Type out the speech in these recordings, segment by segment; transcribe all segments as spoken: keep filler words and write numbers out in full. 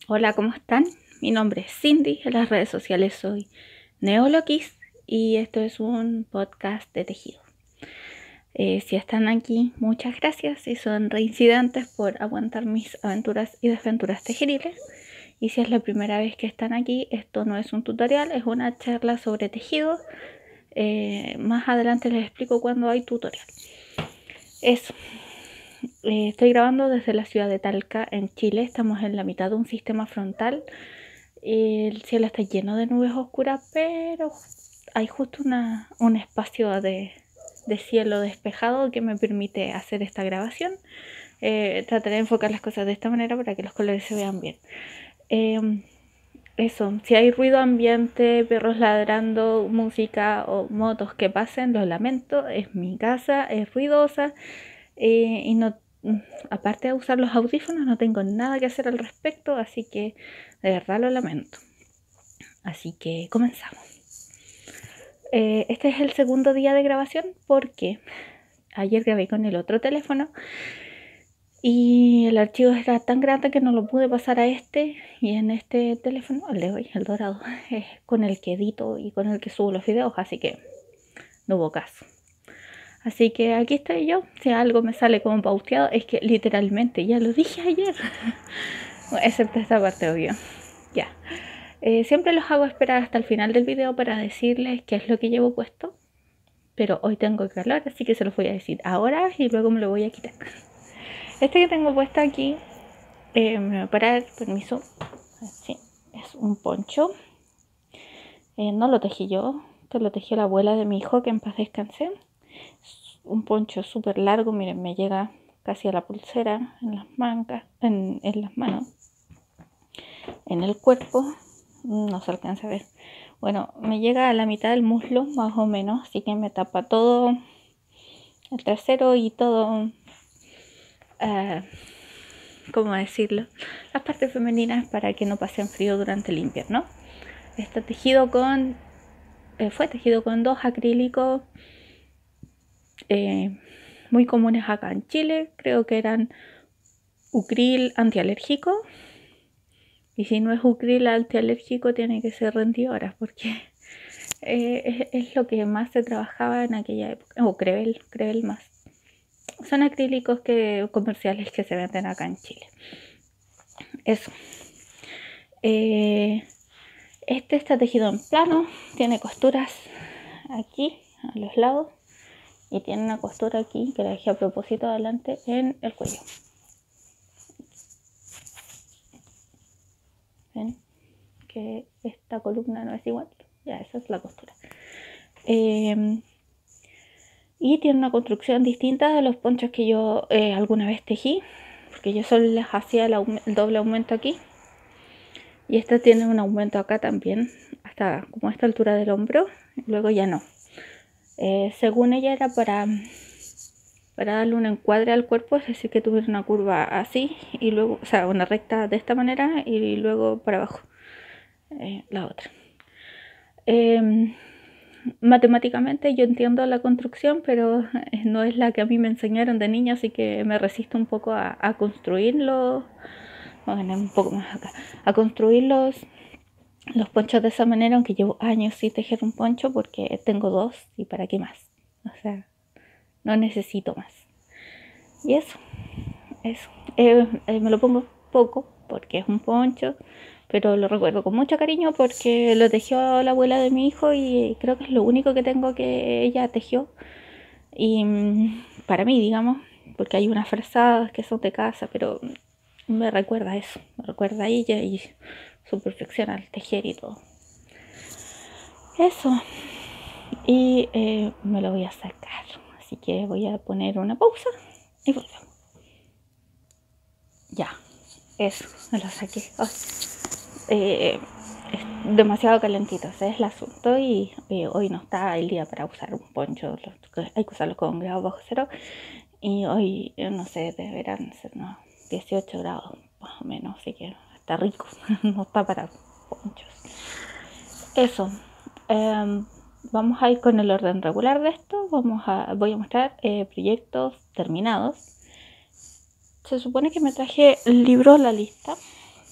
Hola, ¿cómo están? Mi nombre es Cindy, en las redes sociales soy Neoloquis y esto es un podcast de tejido. Eh, si están aquí, muchas gracias y son reincidentes por aguantar mis aventuras y desventuras tejeriles. Y si es la primera vez que están aquí, esto no es un tutorial, es una charla sobre tejido. Eh, más adelante les explico cuando hay tutorial. Eso. Eh, estoy grabando desde la ciudad de Talca, en Chile. Estamos en la mitad de un sistema frontal. El cielo está lleno de nubes oscuras, pero hay justo una, un espacio de, de cielo despejado que me permite hacer esta grabación. Eh, trataré de enfocar las cosas de esta manera para que los colores se vean bien. Eh, eso, si hay ruido ambiente, perros ladrando, música o motos que pasen, lo lamento. Es mi casa, es ruidosa eh, y no, aparte de usar los audífonos, no tengo nada que hacer al respecto, así que de verdad lo lamento. Así que comenzamos. Eh, este es el segundo día de grabación porque ayer grabé con el otro teléfono y el archivo era tan grande que no lo pude pasar a este, y en este teléfono, el de hoy, el dorado, es con el que edito y con el que subo los videos, así que no hubo caso. Así que aquí estoy yo. Si algo me sale como pauteado, es que literalmente ya lo dije ayer. Excepto esta parte, obvio. Ya. Eh, siempre los hago esperar hasta el final del video para decirles qué es lo que llevo puesto. Pero hoy tengo calor, así que se los voy a decir ahora y luego me lo voy a quitar. Este que tengo puesto aquí, eh, me voy a parar, permiso. Sí, es un poncho. Eh, no lo tejí yo, esto lo tejió la abuela de mi hijo, que en paz descanse. Un poncho súper largo, miren, me llega casi a la pulsera, en las mangas, en, en las manos, en el cuerpo, no se alcanza a ver. Bueno, me llega a la mitad del muslo, más o menos, así que me tapa todo el trasero y todo, uh, ¿cómo decirlo? Las partes femeninas para que no pasen frío durante el invierno. Está tejido con, eh, fue tejido con dos acrílicos eh, muy comunes acá en Chile, creo que eran Ucril antialérgico, y si no es Ucril antialérgico tiene que ser Rendiora, porque eh, es, es lo que más se trabajaba en aquella época, o Crevel, Crevel más. Son acrílicos que, comerciales que se venden acá en Chile. Eso. Eh, este está tejido en plano, tiene costuras aquí a los lados y tiene una costura aquí que la dejé a propósito adelante en el cuello. ¿Ven? Que esta columna no es igual. Ya, esa es la costura. Eh, y tiene una construcción distinta de los ponchos que yo eh, alguna vez tejí, porque yo solo les hacía el, el doble aumento aquí, y esta tiene un aumento acá también, hasta como a esta altura del hombro, luego ya no. Eh, según ella era para, para darle un encuadre al cuerpo, es decir, que tuviera una curva así, y luego, o sea, una recta de esta manera, y luego para abajo eh, la otra. Eh, matemáticamente yo entiendo la construcción, pero no es la que a mí me enseñaron de niña, así que me resisto un poco a, a construirlo. Bueno, un poco más acá, a construir los, los ponchos de esa manera, aunque llevo años sin tejer un poncho porque tengo dos y para qué más, o sea, no necesito más. Y eso, eso, eh, eh, me lo pongo poco porque es un poncho, pero lo recuerdo con mucho cariño porque lo tejió la abuela de mi hijo y creo que es lo único que tengo que ella tejió, y para mí, digamos, porque hay unas frazadas que son de casa, pero me recuerda a eso, me recuerda a ella y su perfección al tejer y todo eso. Y eh, me lo voy a sacar, así que voy a poner una pausa y volvemos. Ya, eso, me lo saqué. Oh, eh, es demasiado calentito, ese es el asunto, y eh, hoy no está el día para usar un poncho, hay que usarlo con grados bajo cero, y hoy, no sé, deberán ser unos dieciocho grados más o menos, así que está rico, no está para ponchos. Eso, eh, vamos a ir con el orden regular de esto. Vamos a, voy a mostrar eh, proyectos terminados. Se supone que me traje el libro, la lista,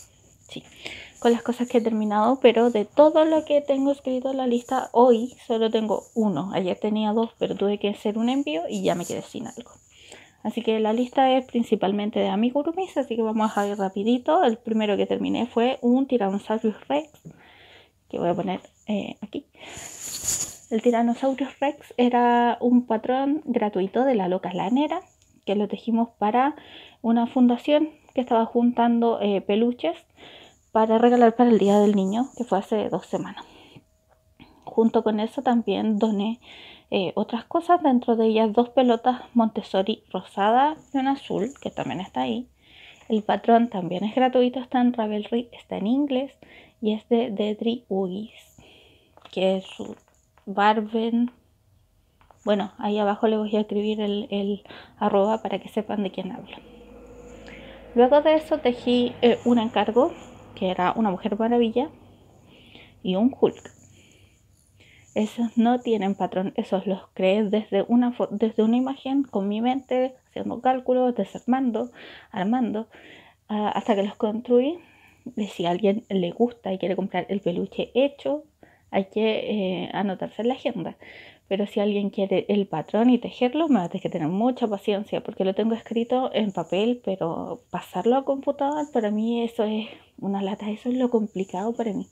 sí, con las cosas que he terminado, pero de todo lo que tengo escrito en la lista, hoy solo tengo uno. Ayer tenía dos, pero tuve que hacer un envío y ya me quedé sin algo. Así que la lista es principalmente de amigurumis, así que vamos a ir rapidito. El primero que terminé fue un Tyrannosaurus Rex, que voy a poner eh, aquí. El Tyrannosaurus Rex era un patrón gratuito de la loca lanera, que lo tejimos para una fundación que estaba juntando eh, peluches para regalar para el Día del Niño, que fue hace dos semanas. Junto con eso también doné eh, otras cosas, dentro de ellas dos pelotas Montessori rosada y una azul, que también está ahí. El patrón también es gratuito, está en Ravelry, está en inglés y es de Dedri Ugis, que es su Barben. Bueno, ahí abajo le voy a escribir el, el arroba para que sepan de quién hablo. Luego de eso tejí eh, un encargo, que era una Mujer Maravilla y un Hulk. Esos no tienen patrón, esos los creé desde una, desde una imagen con mi mente, haciendo cálculos, desarmando, armando, uh, hasta que los construí. Y si a alguien le gusta y quiere comprar el peluche hecho, hay que eh, anotarse en la agenda. Pero si alguien quiere el patrón y tejerlo, me va a tener que tener mucha paciencia, porque lo tengo escrito en papel, pero pasarlo a computador, para mí eso es una lata, eso es lo complicado para mí.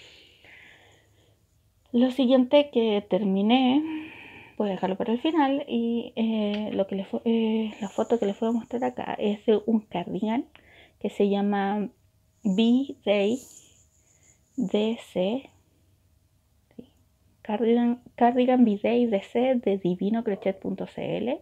Lo siguiente que terminé, voy a dejarlo para el final, y eh, lo que les fue, eh, la foto que les voy a mostrar acá es de un cardigan que se llama B-Day D C, sí, cardigan, cardigan B-Day D C de divino crochet punto c l.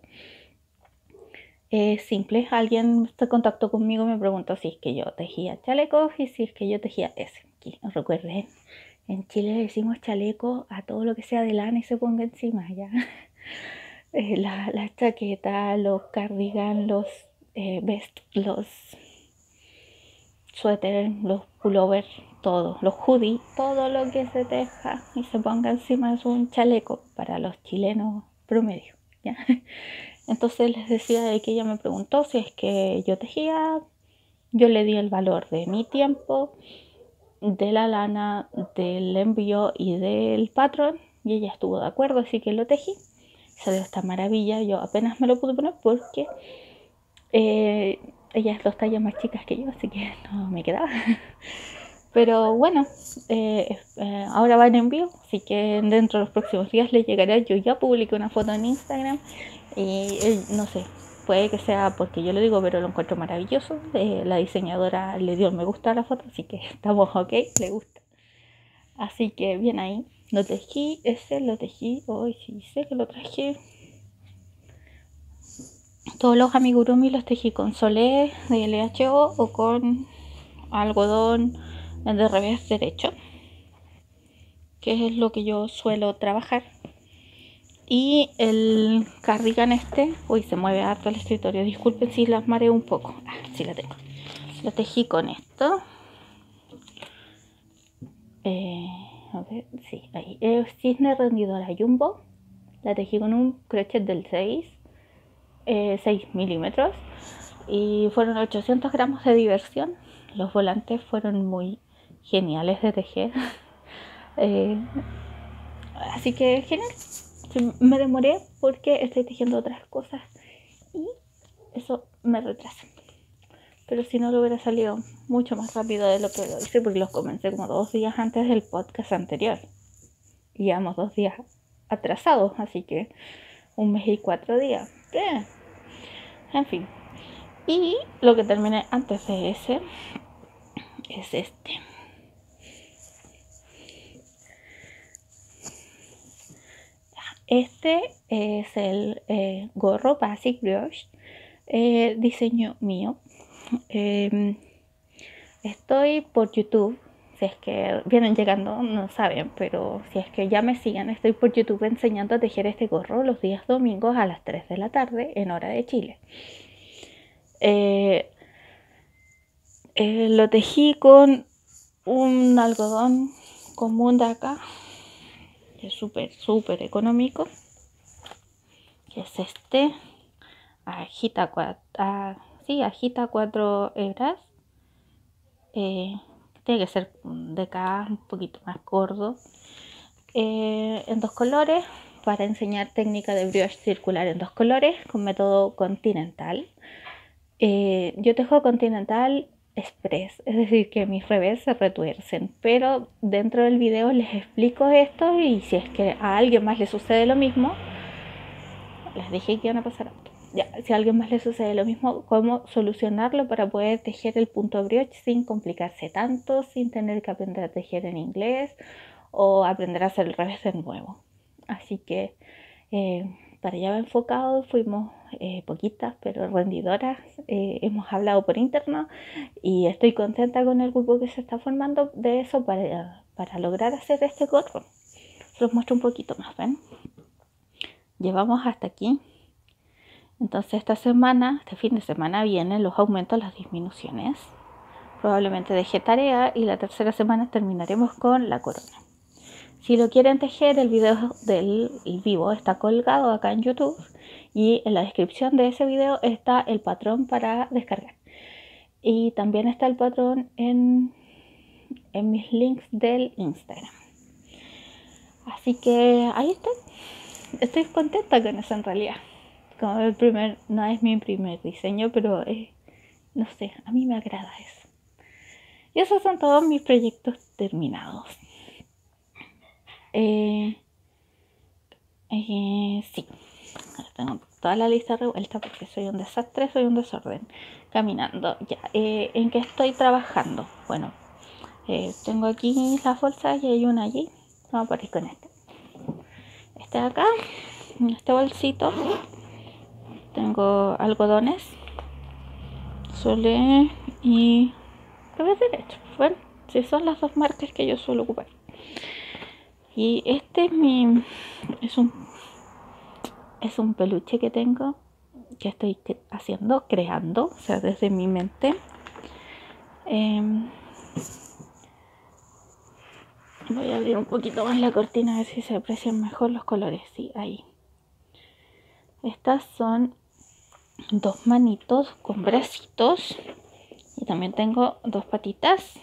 Es simple, alguien se contactó conmigo y me preguntó si es que yo tejía chalecos y si es que yo tejía ese. Aquí, recuerden, en Chile le decimos chaleco a todo lo que sea de lana y se ponga encima, ya. Eh, la, la chaqueta, los cardigan, los eh, vest, los suéteres, los pullovers, todo, los hoodies, todo lo que se teja y se ponga encima es un chaleco para los chilenos promedio, ¿ya? Entonces les decía de que ella me preguntó si es que yo tejía, yo le di el valor de mi tiempo, de la lana, del envío y del patrón, y ella estuvo de acuerdo, así que lo tejí. Salió esta maravilla, yo apenas me lo pude poner porque eh, ella es dos tallas más chicas que yo, así que no me quedaba. Pero bueno, eh, eh, ahora va en envío, así que dentro de los próximos días le llegará. Yo ya publiqué una foto en Instagram y eh, no sé, puede que sea porque yo lo digo, pero lo encuentro maravilloso. Eh, la diseñadora le dio me gusta a la foto, así que estamos ok, le gusta. Así que bien ahí, lo tejí, ese lo tejí, hoy oh, sí sé que lo traje. Todos los amigurumi los tejí con solé de L H O o con algodón de revés derecho, que es lo que yo suelo trabajar. Y el cardigan este, uy, se mueve harto el escritorio, disculpen si las mareo un poco. Ah, sí la tengo. Lo tejí con esto. Eh, a ver, sí, ahí. Es cisne rendidora jumbo. La tejí con un crochet del seis, eh, seis milímetros. Y fueron ochocientos gramos de diversión. Los volantes fueron muy geniales de tejer. eh, así que genial. Me demoré porque estoy tejiendo otras cosas y eso me retrasa. Pero si no, lo hubiera salido mucho más rápido de lo que lo hice, porque los comencé como dos días antes del podcast anterior. Y llevamos dos días atrasados, así que un mes y cuatro días. Eh, en fin. Y lo que terminé antes de ese es este. Este es el eh, gorro Basic Brush, eh, diseño mío. Eh, estoy por YouTube, si es que vienen llegando no saben, pero si es que ya me siguen, estoy por YouTube enseñando a tejer este gorro los días domingos a las tres de la tarde en hora de Chile. Eh, eh, lo tejí con un algodón común de acá, que es súper, súper económico, que es este, agita cuatro, ah, sí, agita cuatro hebras. Eh, tiene que ser de acá un poquito más gordo, eh, en dos colores, para enseñar técnica de brioche circular en dos colores con método continental. Eh, yo tejo continental express, es decir, que mis revés se retuercen, pero dentro del video les explico esto, y si es que a alguien más le sucede lo mismo, les dije que iban a pasar auto. Ya, si a alguien más le sucede lo mismo, cómo solucionarlo para poder tejer el punto brioche sin complicarse tanto, sin tener que aprender a tejer en inglés o aprender a hacer el revés de nuevo. Así que eh, para allá va enfocado. Fuimos eh, poquitas pero rendidoras, eh, hemos hablado por interno y estoy contenta con el grupo que se está formando de eso para, para lograr hacer este gorro. Se los muestro un poquito más, ¿ven? Llevamos hasta aquí. Entonces esta semana, este fin de semana vienen los aumentos, las disminuciones. Probablemente dejé tarea y la tercera semana terminaremos con la corona. Si lo quieren tejer, el video del vivo está colgado acá en YouTube y en la descripción de ese video está el patrón para descargar. Y también está el patrón en, en mis links del Instagram. Así que ahí estoy. Estoy contenta con eso en realidad. Como el primer, no es mi primer diseño, pero eh, no sé, a mí me agrada eso. Y esos son todos mis proyectos terminados. Eh, eh, sí, tengo toda la lista revuelta porque soy un desastre, soy un desorden. Caminando, ya. Eh, ¿En qué estoy trabajando? Bueno, eh, tengo aquí las bolsas y hay una allí. Vamos a poner con este. Este de acá, en este bolsito, tengo algodones, Solé y revés derecho. Bueno, si son las dos marcas que yo suelo ocupar. Y este es mi es un es un peluche que tengo, que estoy haciendo, creando, o sea, desde mi mente. Eh, voy a abrir un poquito más la cortina a ver si se aprecian mejor los colores. Sí, ahí. Estas son dos manitos con bracitos y también tengo dos patitas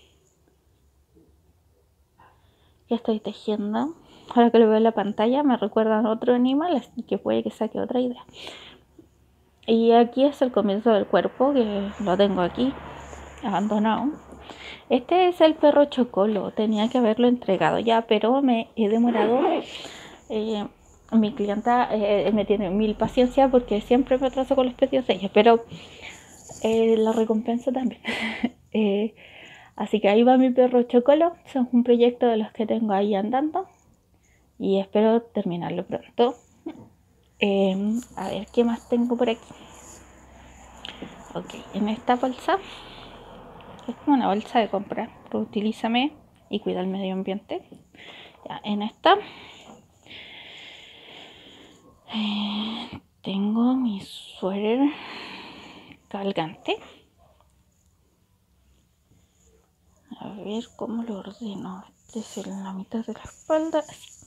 que estoy tejiendo. Ahora que lo veo en la pantalla me recuerdan a otro animal, así que puede que saque otra idea. Y aquí es el comienzo del cuerpo, que lo tengo aquí abandonado. Este es el perro Chocolo, tenía que haberlo entregado ya, pero me he demorado. Eh, mi clienta eh, me tiene mil paciencia porque siempre me atraso con los pedidos de ella, pero eh, la recompensa también. eh, así que ahí va mi perro Chocolo. Es un proyecto de los que tengo ahí andando y espero terminarlo pronto. Eh, a ver, ¿qué más tengo por aquí? Ok, en esta bolsa, es como una bolsa de compra, reutilízame y cuida el medio ambiente. Ya, en esta eh, tengo mi suéter cabalgante. A ver cómo lo ordeno. Este es en la mitad de la espalda.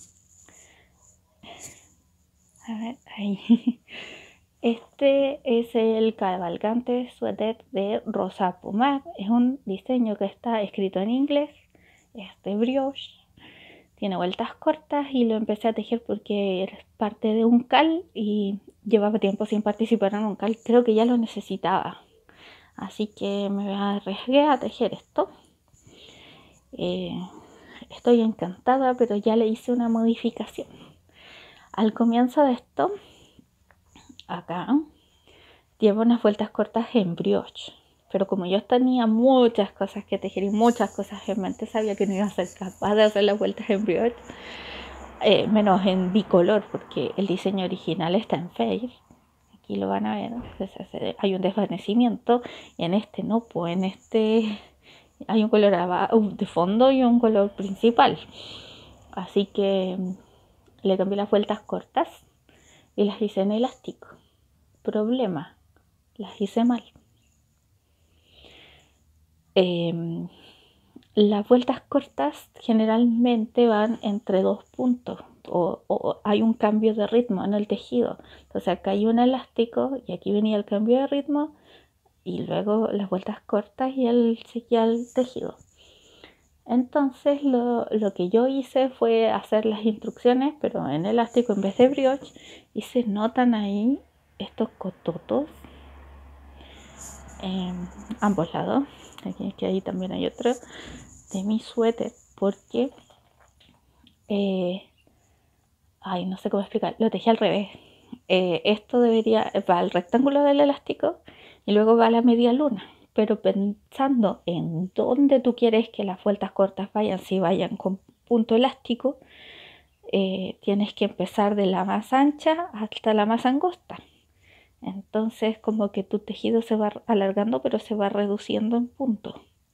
A ver, ahí. Este es el cabalgante suéter de Rosa Pomar. Es un diseño que está escrito en inglés. Es de brioche. Tiene vueltas cortas y lo empecé a tejer porque es parte de un cal y llevaba tiempo sin participar en un cal. Creo que ya lo necesitaba. Así que me arriesgué a tejer esto. Eh, estoy encantada, pero ya le hice una modificación. Al comienzo de esto, acá, llevo unas vueltas cortas en brioche, pero como yo tenía muchas cosas que tejer y muchas cosas en mente, sabía que no iba a ser capaz de hacer las vueltas en brioche, eh, menos en bicolor, porque el diseño original está en fade. Aquí lo van a ver, entonces hay un desvanecimiento. En este no, pues en este hay un color de fondo y un color principal, así que le cambié las vueltas cortas y las hice en elástico. Problema, las hice mal. Eh, las vueltas cortas generalmente van entre dos puntos o, o hay un cambio de ritmo en el tejido. Entonces acá hay un elástico y aquí venía el cambio de ritmo y luego las vueltas cortas y el, seguía el tejido. Entonces lo, lo que yo hice fue hacer las instrucciones, pero en elástico en vez de brioche, y se notan ahí estos cototos en ambos lados. Aquí, que ahí también hay otro de mi suéter, porque eh, ay, no sé cómo explicar, lo tejí al revés. Eh, esto debería, va al rectángulo del elástico y luego va a la media luna, pero pensando en dónde tú quieres que las vueltas cortas vayan, si vayan con punto elástico, eh, tienes que empezar de la más ancha hasta la más angosta. Entonces como que tu tejido se va alargando, pero se va reduciendo en punto.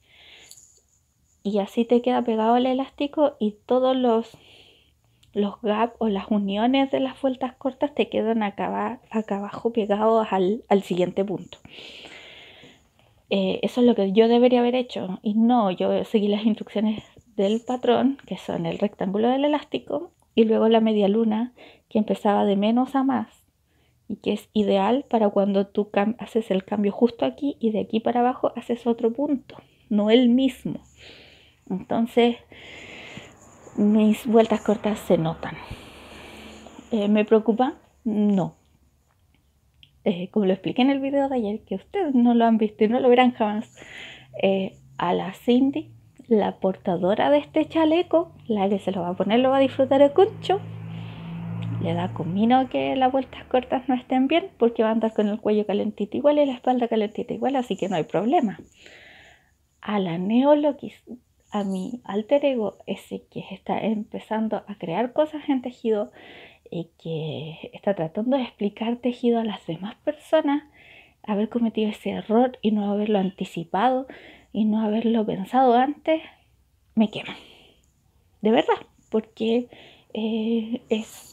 Y así te queda pegado el elástico y todos los los gaps o las uniones de las vueltas cortas te quedan acá, acá abajo pegados al, al siguiente punto. Eh, eso es lo que yo debería haber hecho, y no, yo seguí las instrucciones del patrón, que son el rectángulo del elástico y luego la media luna, que empezaba de menos a más y que es ideal para cuando tú haces el cambio justo aquí y de aquí para abajo haces otro punto, no el mismo. Entonces mis vueltas cortas se notan. Eh, ¿Me preocupa? No. Eh, como lo expliqué en el video de ayer, que ustedes no lo han visto y no lo verán jamás, eh, a la Cindy, la portadora de este chaleco, la que se lo va a poner, lo va a disfrutar el concho, le da comino que las vueltas cortas no estén bien, porque va a andar con el cuello calentito igual y la espalda calentita igual, así que no hay problema. A la Neolokis, a mi alter ego, ese que está empezando a crear cosas en tejido y que está tratando de explicar tejido a las demás personas, haber cometido ese error y no haberlo anticipado y no haberlo pensado antes, me quema. De verdad, porque eh, es...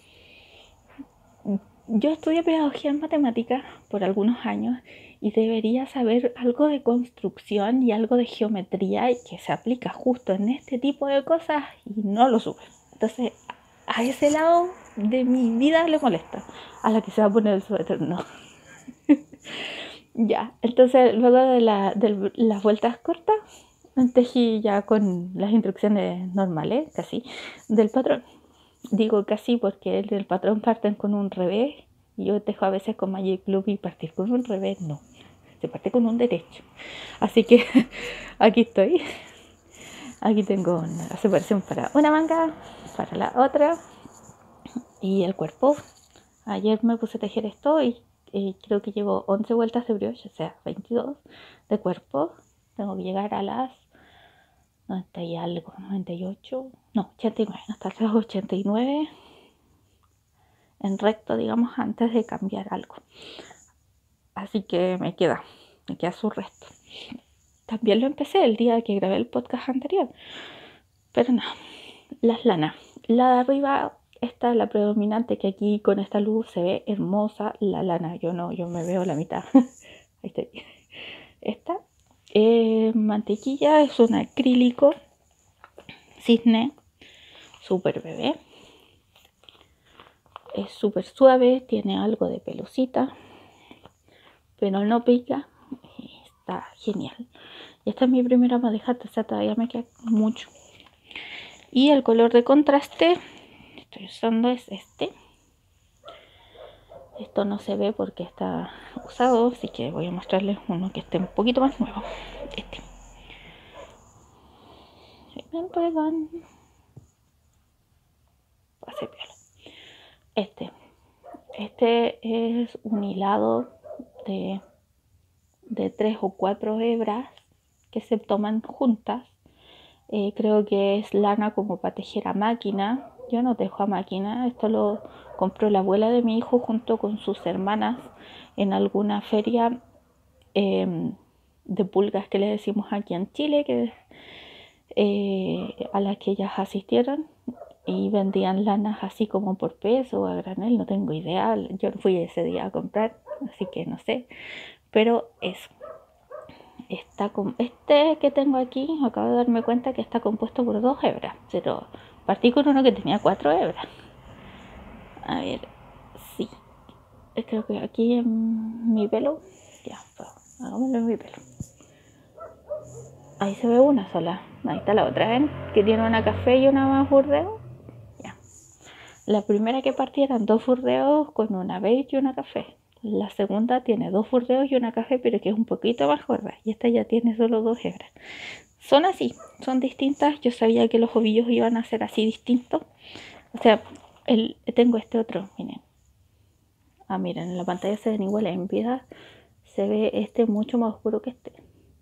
Yo estudié pedagogía en matemáticas por algunos años y debería saber algo de construcción y algo de geometría y que se aplica justo en este tipo de cosas y no lo supe. Entonces, a ese lado de mi vida le molesta. A la que se va a poner el suéter, no. Ya, entonces luego de, la, de las vueltas cortas, tejí ya con las instrucciones normales, casi, del patrón. Digo casi porque el del patrón parten con un revés y yo tejo a veces con Magic Loop y partir con un revés, no. Se parte con un derecho. Así que aquí estoy. Aquí tengo una separación para una manga, para la otra y el cuerpo. Ayer me puse a tejer esto y eh, creo que llevo once vueltas de brioche, o sea, veintidós de cuerpo. Tengo que llegar a las noventa y algo, noventa y ocho, no, ochenta y nueve, hasta las ochenta y nueve en recto, digamos, antes de cambiar algo. Así que me queda, me queda su resto. También lo empecé el día que grabé el podcast anterior, pero no, las lanas. La de arriba, esta es la predominante, que aquí con esta luz se ve hermosa la lana. Yo no, yo me veo la mitad. Ahí estoy. Esta eh, mantequilla es un acrílico cisne, súper bebé. Es súper suave, tiene algo de pelucita, pero no pica. Está genial. Y esta es mi primera madejata, o sea, todavía me queda mucho. Y el color de contraste que estoy usando es este. Esto no se ve porque está usado, así que voy a mostrarles uno que esté un poquito más nuevo. Este. Ven, pegan. Este. Este es un hilado de, de tres o cuatro hebras que se toman juntas. Eh, creo que es lana como para tejer a máquina. Yo no tejo a máquina. Esto lo compró la abuela de mi hijo junto con sus hermanas en alguna feria eh, de pulgas que le decimos aquí en Chile, que eh, a las que ellas asistieron, y vendían lanas así como por peso o a granel, no tengo idea. Yo no fui ese día a comprar, así que no sé. Pero eso. Está con este que tengo aquí, acabo de darme cuenta que está compuesto por dos hebras, pero partí con uno que tenía cuatro hebras. A ver, sí, creo que aquí en mi pelo, ya, hagámoslo en mi pelo. ahí se ve una sola. Ahí está la otra, ¿ven? Que tiene una café y una más burdeo. Ya. La primera que partí eran dos burdeos con una beige y una café. La segunda tiene dos burdeos y una café, pero que es un poquito más gorda. Y esta ya tiene solo dos hebras. Son así, son distintas. Yo sabía que los ovillos iban a ser así distintos. O sea, el, tengo este otro, miren. Ah, miren, en la pantalla se ven iguales. En vida se ve este mucho más oscuro que este.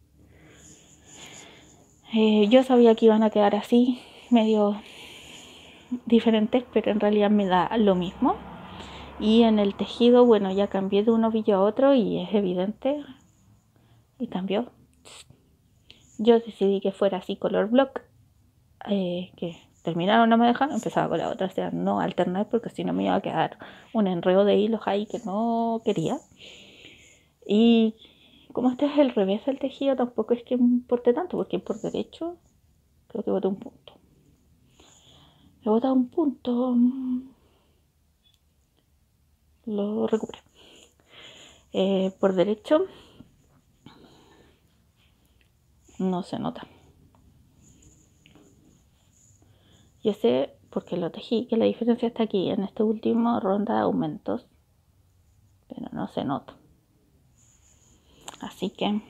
Eh, yo sabía que iban a quedar así, medio diferentes, pero en realidad me da lo mismo. Y en el tejido, bueno, ya cambié de un ovillo a otro y es evidente. Y cambió. Yo decidí que fuera así color block. Eh, que terminaron, no me dejaron, empezaba con la otra. O sea, no alternar porque si no me iba a quedar un enredo de hilos ahí que no quería. Y como este es el revés del tejido, tampoco es que importe tanto, porque por derecho creo que boté un punto. He botado un punto. Lo recuperé. Eh, por derecho no se nota. Yo sé, porque lo tejí, que la diferencia está aquí, en este último ronda de aumentos, pero no se nota. Así que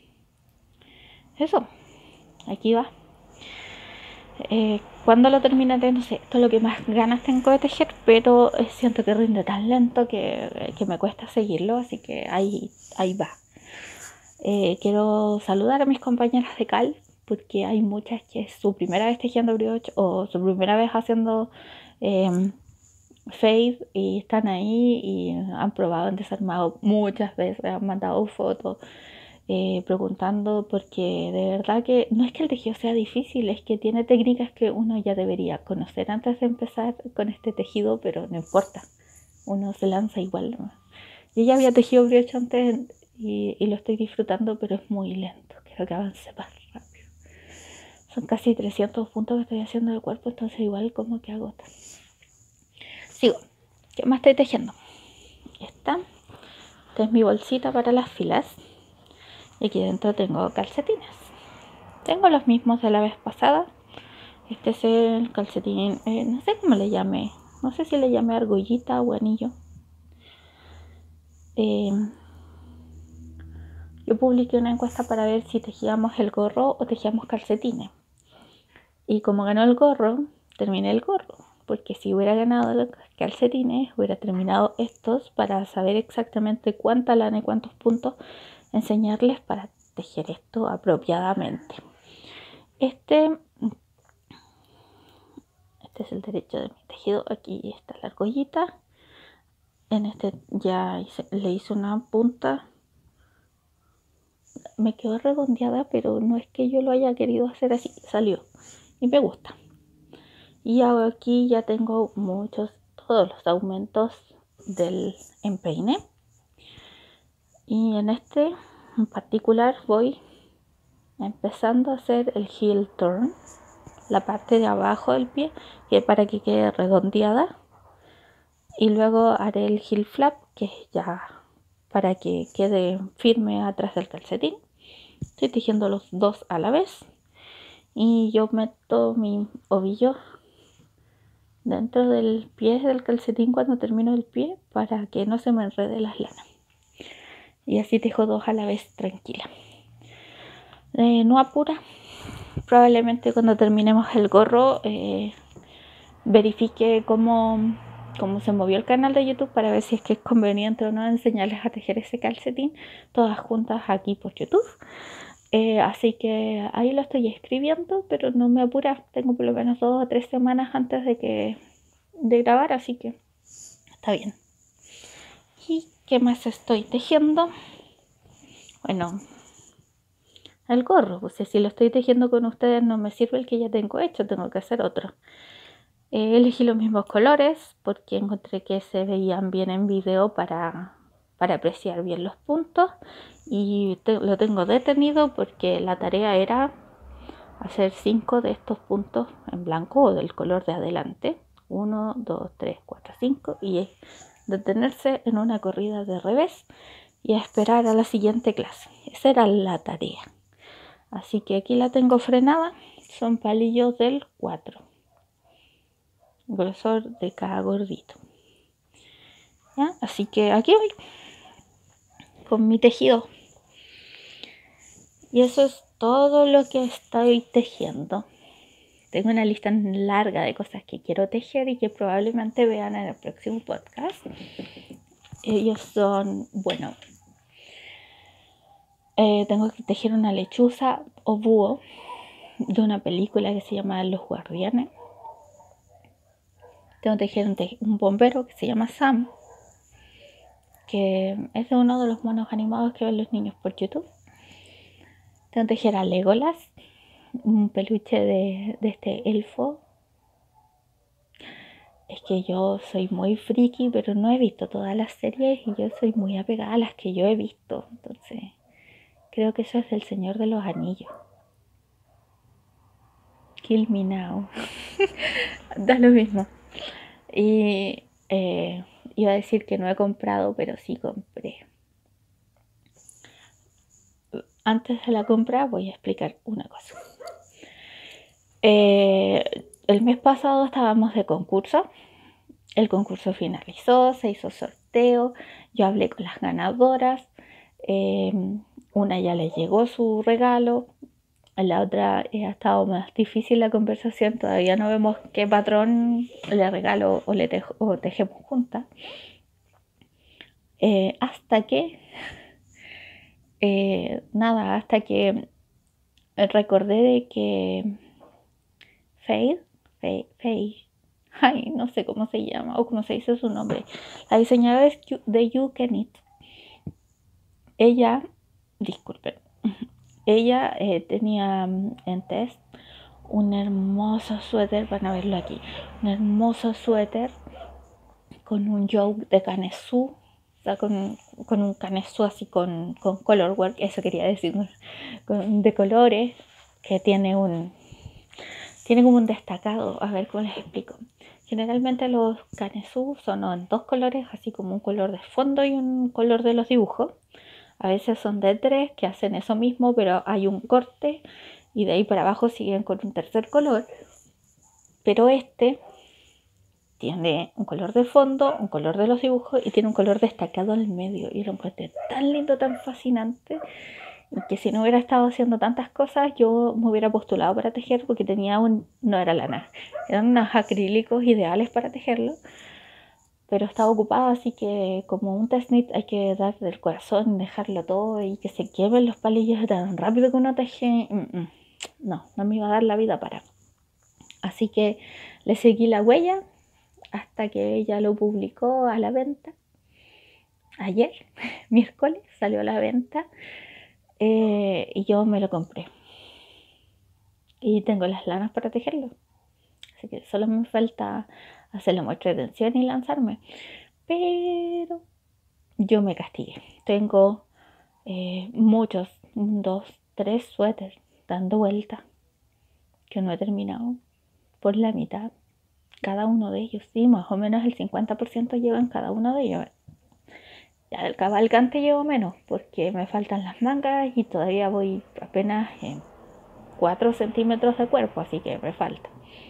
eso, aquí va. Eh, cuando lo terminaré, no sé, esto es lo que más ganas tengo de tejer, pero eh, siento que rinde tan lento que, que me cuesta seguirlo, así que ahí, ahí va. Eh, quiero saludar a mis compañeras de Cal, porque hay muchas que es su primera vez tejiendo brioche o su primera vez haciendo eh, fade y están ahí y han probado, han desarmado muchas veces, han mandado fotos eh, preguntando, porque de verdad que no es que el tejido sea difícil, es que tiene técnicas que uno ya debería conocer antes de empezar con este tejido, pero no importa, uno se lanza igual, ¿no? Yo ya había tejido brioche antes y, y lo estoy disfrutando, pero es muy lento, quiero que avance más rápido. Son casi trescientos puntos que estoy haciendo del cuerpo, entonces igual como que agota. Sigo. ¿Qué más estoy tejiendo? Esta. Esta es mi bolsita para las filas. Y aquí dentro tengo calcetines. Tengo los mismos de la vez pasada. Este es el calcetín, eh, no sé cómo le llamé. No sé si le llamé argollita o anillo. Eh, yo publiqué una encuesta para ver si tejíamos el gorro o tejíamos calcetines. Y como ganó el gorro, terminé el gorro. Porque si hubiera ganado los calcetines, hubiera terminado estos para saber exactamente cuánta lana y cuántos puntos enseñarles para tejer esto apropiadamente. Este, este es el derecho de mi tejido. Aquí está la argollita. En este ya hice, le hice una punta. Me quedó redondeada, pero no es que yo lo haya querido hacer así. Salió y me gusta. Y aquí ya tengo muchos, todos los aumentos del empeine. Y en este en particular voy empezando a hacer el heel turn, la parte de abajo del pie, que es para que quede redondeada. Y luego haré el heel flap, que es ya para que quede firme atrás del calcetín. Estoy tejiendo los dos a la vez. Y yo meto mi ovillo dentro del pie del calcetín cuando termino el pie para que no se me enrede las lanas. Y así tejo dos a la vez tranquila. Eh, no apura. Probablemente cuando terminemos el gorro eh, verifique cómo, cómo se movió el canal de YouTube para ver si es que es conveniente o no enseñarles a tejer ese calcetín todas juntas aquí por YouTube. Eh, así que ahí lo estoy escribiendo, pero no me apura. Tengo por lo menos dos o tres semanas antes de que de grabar, así que está bien. ¿Y qué más estoy tejiendo? Bueno, el gorro, pues si lo estoy tejiendo con ustedes no me sirve el que ya tengo hecho, tengo que hacer otro. Eh, elegí los mismos colores porque encontré que se veían bien en video para, para apreciar bien los puntos. Y te, lo tengo detenido porque la tarea era hacer cinco de estos puntos en blanco o del color de adelante. uno, dos, tres, cuatro, cinco. Y detenerse en una corrida de revés y a esperar a la siguiente clase. Esa era la tarea. Así que aquí la tengo frenada. Son palillos del cuatro. Grosor de cada gordito. ¿Ya? Así que aquí voy. Con mi tejido. Y eso es todo lo que estoy tejiendo. Tengo una lista larga de cosas que quiero tejer y que probablemente vean en el próximo podcast. Ellos son, bueno, eh, tengo que tejer una lechuza o búho de una película que se llama Los Guardianes. Tengo que tejer un, te un bombero que se llama Sam, que es de uno de los monos animados que ven los niños por YouTube. Tengo que tejer a Legolas, un peluche de, de este elfo. Es que yo soy muy friki, pero no he visto todas las series y yo soy muy apegada a las que yo he visto. Entonces, creo que eso es del Señor de los Anillos. Kill me now. Da lo mismo. Y eh, iba a decir que no he comprado, pero sí compré. Antes de la compra voy a explicar una cosa. Eh, el mes pasado estábamos de concurso. El concurso finalizó, se hizo sorteo. Yo hablé con las ganadoras. Eh, una ya le llegó su regalo. A la otra eh, ha estado más difícil la conversación. Todavía no vemos qué patrón le regalo o le tejo, o tejemos juntas. Eh, hasta que, eh, nada, hasta que recordé de que Faye, Faye, Faye, ay, no sé cómo se llama o cómo se dice su nombre, la diseñadora de You Can Eat, ella, disculpen, ella eh, tenía en test un hermoso suéter, van a verlo aquí, un hermoso suéter con un yoke de canesú, o sea, con, con un canesú así con, con color work, eso quería decir, con, de colores, que tiene un, tiene como un destacado, a ver cómo les explico. Generalmente los canesú son en dos colores, así como un color de fondo y un color de los dibujos. A veces son de tres que hacen eso mismo, pero hay un corte y de ahí para abajo siguen con un tercer color. Pero este tiene un color de fondo, un color de los dibujos y tiene un color destacado al medio. Y lo encontré tan lindo, tan fascinante, que si no hubiera estado haciendo tantas cosas, yo me hubiera postulado para tejer porque tenía un... no era lana, eran unos acrílicos ideales para tejerlo. Pero estaba ocupada, así que como un test knit hay que dar del corazón, dejarlo todo y que se quemen los palillos tan rápido que uno teje. No, no me iba a dar la vida para. Así que le seguí la huella hasta que ella lo publicó a la venta. Ayer, miércoles, salió a la venta eh, y yo me lo compré. Y tengo las lanas para tejerlo. Así que solo me falta hacerle muestra de tensión y lanzarme. Pero yo me castigué. Tengo eh, muchos, dos, tres suéteres dando vuelta que no he terminado por la mitad. Cada uno de ellos, sí, más o menos el cincuenta por ciento llevo en cada uno de ellos. Ya el cabalgante llevo menos porque me faltan las mangas y todavía voy apenas en cuatro centímetros de cuerpo, así que me falta.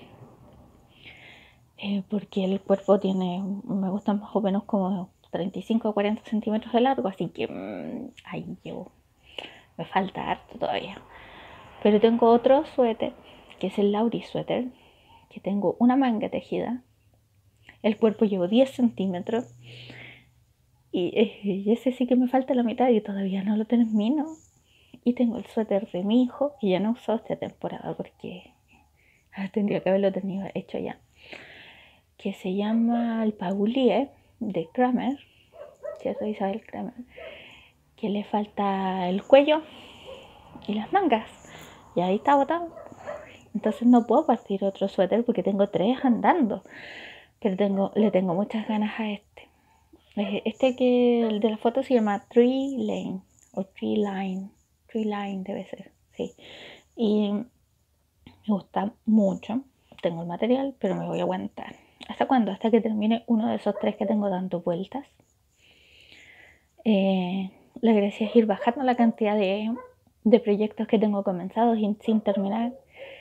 Eh, porque el cuerpo tiene, me gusta más o menos como treinta y cinco a cuarenta centímetros de largo, así que mmm, ahí llevo. Me falta harto todavía. Pero tengo otro suéter, que es el Lauri suéter, que tengo una manga tejida. El cuerpo llevo diez centímetros. Y, y ese sí que me falta la mitad y todavía no lo termino. Y tengo el suéter de mi hijo, que ya no usó esta temporada porque tendría que haberlo tenido hecho ya. Que se llama el Paulier de Kramer, que es Isabel Kramer. Que le falta el cuello y las mangas. Y ahí está botado. Entonces no puedo partir otro suéter porque tengo tres andando. Pero tengo, le tengo muchas ganas a este. Este que el de la foto se llama Tree Lane o Tree Line. Tree Line debe ser, sí. Y me gusta mucho. Tengo el material, pero me voy a aguantar. ¿Hasta cuándo? Hasta que termine uno de esos tres que tengo dando vueltas. Eh, la gracia es ir bajando la cantidad de, de proyectos que tengo comenzados y sin terminar,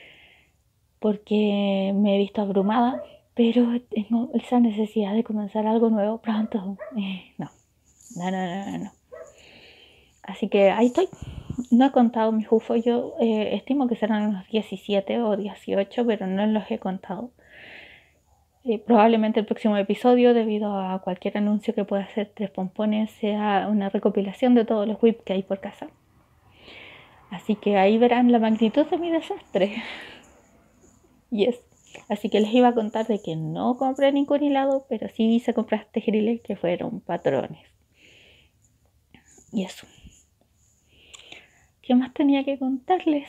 porque me he visto abrumada, pero tengo esa necesidad de comenzar algo nuevo pronto. Eh, no, no, no, no, no. Así que ahí estoy. No he contado mis U F O. Yo eh, estimo que serán unos diecisiete o dieciocho, pero no los he contado. Eh, probablemente el próximo episodio, debido a cualquier anuncio que pueda hacer Tres Pompones, sea una recopilación de todos los whips que hay por casa. Así que ahí verán la magnitud de mi desastre. Yes. Así que les iba a contar de que no compré ningún hilado, pero sí hice comprar tejiles que fueron patrones. Y eso. ¿Qué más tenía que contarles?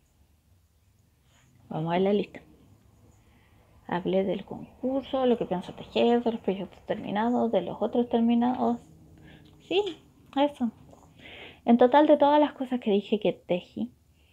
Vamos a ver la lista. Hablé del concurso, lo que pienso tejer, de los proyectos terminados, de los otros terminados. Sí, eso. En total, de todas las cosas que dije que tejí,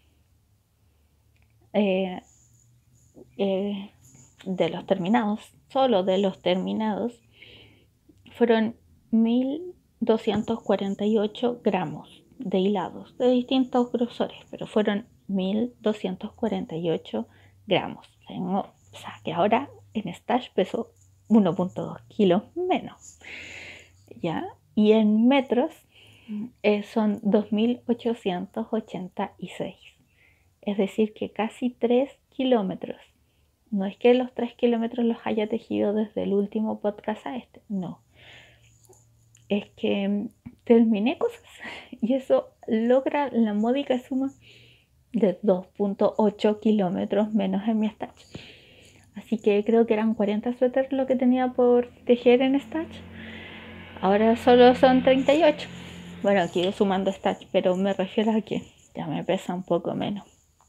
eh, eh, de los terminados, solo de los terminados, fueron mil doscientos cuarenta y ocho gramos de hilados de distintos grosores, pero fueron mil doscientos cuarenta y ocho gramos. Tengo, o sea, que ahora en stash peso uno punto dos kilos menos. ¿Ya? Y en metros eh, son dos mil ochocientos ochenta y seis. Es decir, que casi tres kilómetros. No es que los tres kilómetros los haya tejido desde el último podcast a este, no. Es que terminé cosas y eso logra la módica suma de dos punto ocho kilómetros menos en mi stash. Así que creo que eran cuarenta suéteres lo que tenía por tejer en stash. Ahora solo son treinta y ocho. Bueno, aquí ido sumando stash, pero me refiero a que ya me pesa un poco menos.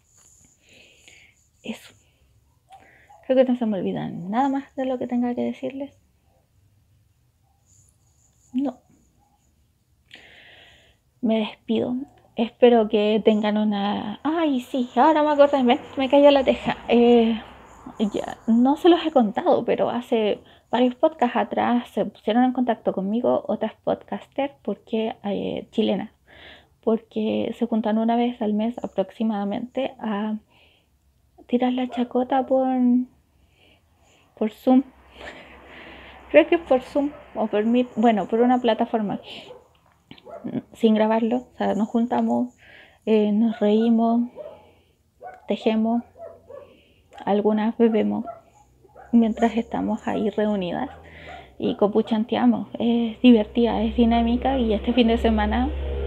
Eso. Creo que no se me olvida nada más de lo que tenga que decirles. No. Me despido. Espero que tengan una... Ay, sí, ahora me acordé, me, me cayó la teja. Eh, ya, no se los he contado, pero hace varios podcasts atrás se pusieron en contacto conmigo otras podcasters porque, eh, chilenas, porque se juntan una vez al mes aproximadamente a tirar la chacota por, por Zoom. Creo que es por Zoom o por Meet, bueno, por una plataforma. Sin grabarlo, o sea, nos juntamos, eh, nos reímos, tejemos, algunas bebemos mientras estamos ahí reunidas y copuchanteamos. Es divertida, es dinámica y este fin de semana,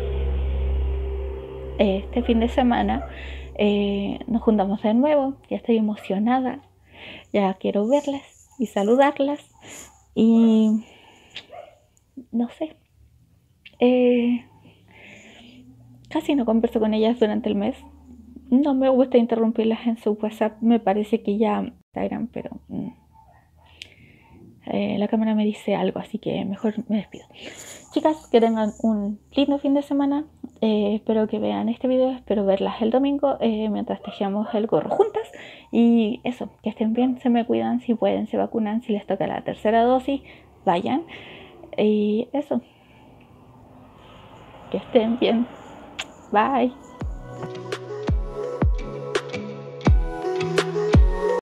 este fin de semana eh, nos juntamos de nuevo. Ya estoy emocionada, ya quiero verlas y saludarlas y no sé. Eh, casi no converso con ellas durante el mes. No me gusta interrumpirlas en su WhatsApp. Me parece que ya Instagram, pero mm, eh, la cámara me dice algo, así que mejor me despido. Chicas, que tengan un lindo fin de semana. Eh, espero que vean este video. Espero verlas el domingo eh, mientras tejamos el gorro juntas. Y eso, que estén bien, se me cuidan. Si pueden, se vacunan. Si les toca la tercera dosis, vayan. Y eso. Que estén bien. Bye.